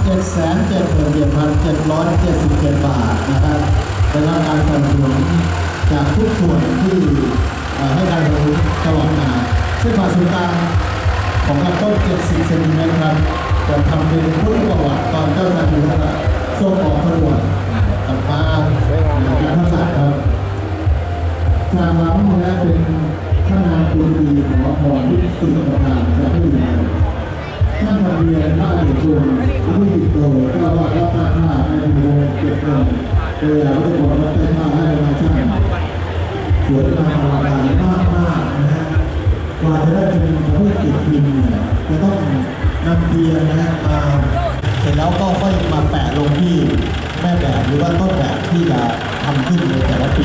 777,777 บาทนะครับได้รับการสนับสนุนจากทุกส่วนที่ให้การสนับสนุนตลอดมาเส้นผ่าศูนย์กลางของลำต้น70 เซนติเมตรครับจะทำเป็นพุทธประวัติตอนเจ้าชายอยู่ระดับทรงออกพระบวชกลับมาการทักษะครับทางล้ำนะเป็นท่านนางกุลดีหมอพรที่สุนทรภาและผู้ใหญ่ท่านทำเรียนพระเอกชนผู้ติดโตก็ว่ารับผ้าในโรงเก็บเงินโดยเราได้บอกว่าได้ผ้าให้มาช่างสวยงามอลังการมากนะฮะกว่าจะได้เป็นประเภทติดพิมพ์เนี่ยจะต้องนำเทียนนะฮะมาเสร็จแล้วก็ค่อยมาแปะลงที่แม่แบบหรือว่าต้นแบบที่จะทำขึ้นในแต่ละปี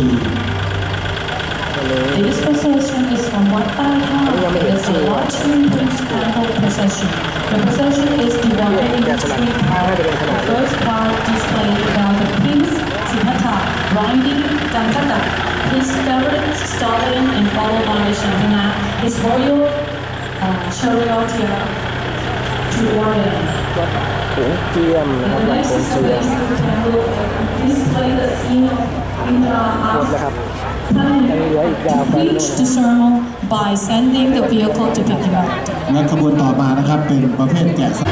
This procession is from Wat Pai Ha. It is a large temple procession. The procession is divided into three parts. The first part displays the Prince Siddhartha riding Dantata, his favorite stallion, and followed by Shantana, his royal charioteer to order. ถุงเจียมนะครับลายโคมเจียม Display the scene of Indra หมดแล้วครับ Reach the ceremony by sending the vehicle to pick him up. และขบวนต่อมานะครับเป็นประเภทแกะ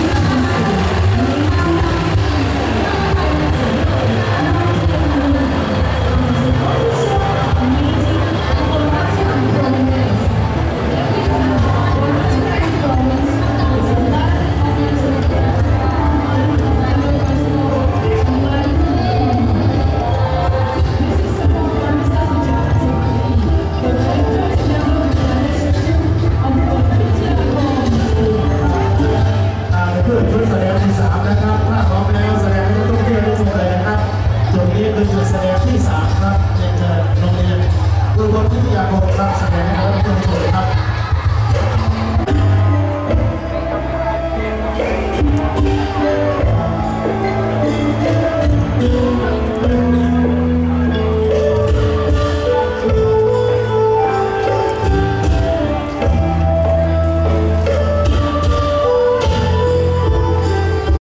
ชุดแสดงที่ 3นะครับถ้าพร้อมแล้วแสดงให้ทุกที่ได้ชมเลยนะครับจุดนี้คือจุดแสดงที่ 3ครับเรียนเชิญโรงเรียนกุลวุฒิวิทยาคมครับแสดงให้ทุกคน